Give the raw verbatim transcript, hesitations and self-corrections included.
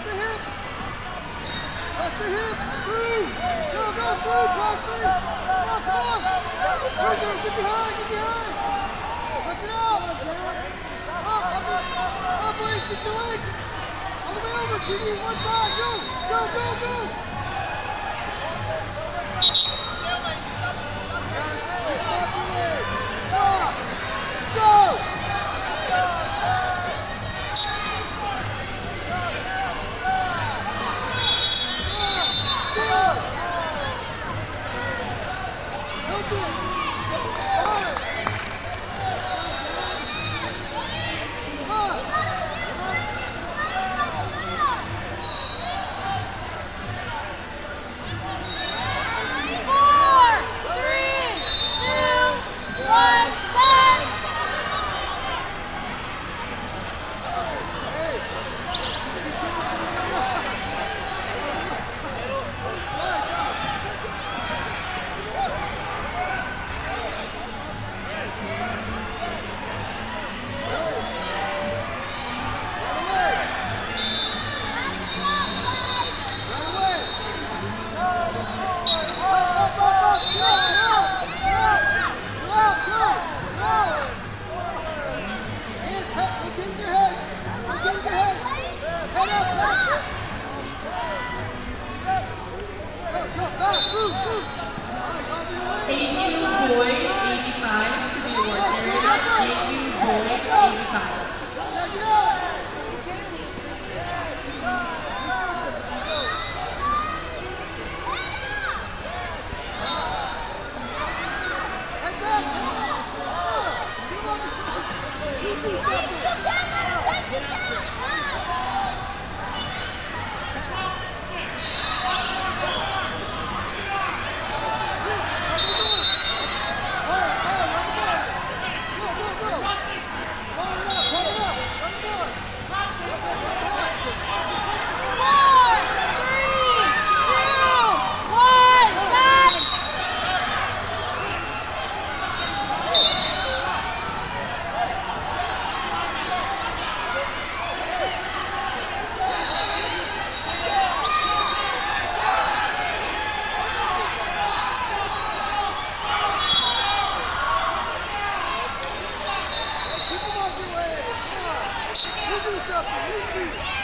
the hip. Press the hip. Through. Go, go through, Presley. Come on, come on. Pressure, get behind, get behind. Touch it out. Up, up, up, up, Blaze, get your legs. All the way over, T D, one side, go, go, go, go. Go! You do something, you shoot.